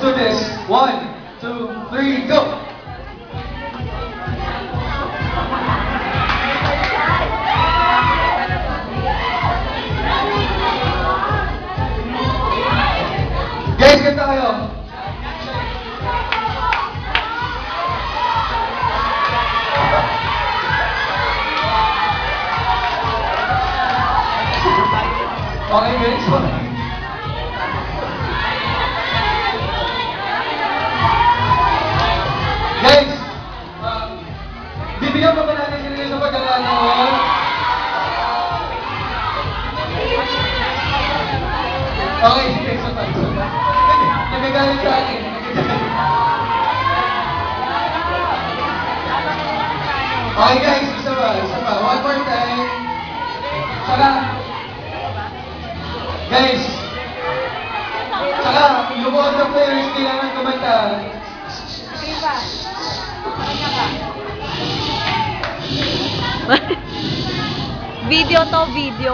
do this. 1, 2, 3, go! Guys, ganda kayo. Okay, guys. Guys, bibigyan pa ba natin sila sa pagkakataon? Okay, sige, sapat. Nagagalit sa akin. Okay guys, isa pa. One more time. Saka, guys, saka, yung other players kailangan kumanta. Video to, video.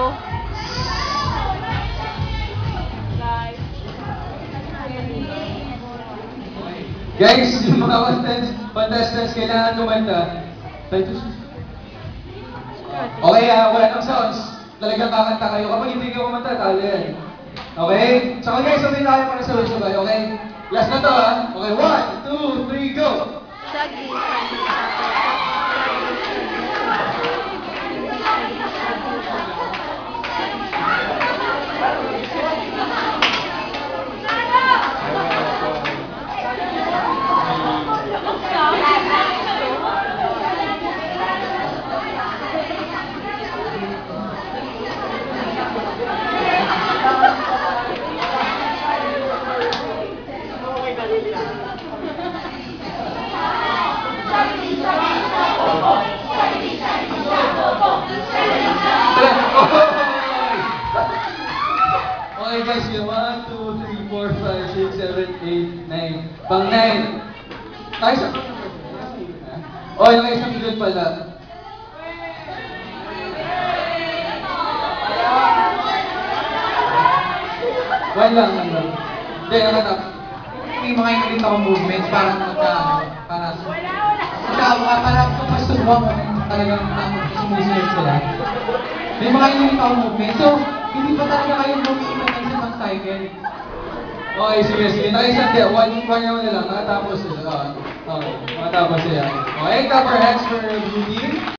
Guys, yung mga contestants kailangan kumanta. Okay wala nang sounds. Talagang kakanta kayo. Kapag hindi kayo kumanta, talo yan. Okay? Saka guys, sabay tayo para sabay-sabay, okay? Last na to Okay, 1, 2, 3, go! Shagidy Shagidy Sha Okay guys, yung 1, 2, 3, 4, 5, 6, 7, 8, 9. Pang 9. Tayo sa oh, yung isang good pala. One lang. Hindi, nakatap. May mga inulit akong movements para mapasubuhan ko talagang sumusunod sila. May mga inulit akong movements. So, hindi pa talaga kayo bumiiman ng isang cycle. Okay, sige. Nakaisang di. One round na lang. Nakatapos sila. Okay, nakatapos sila. Okay, clap our hands for Blue Team.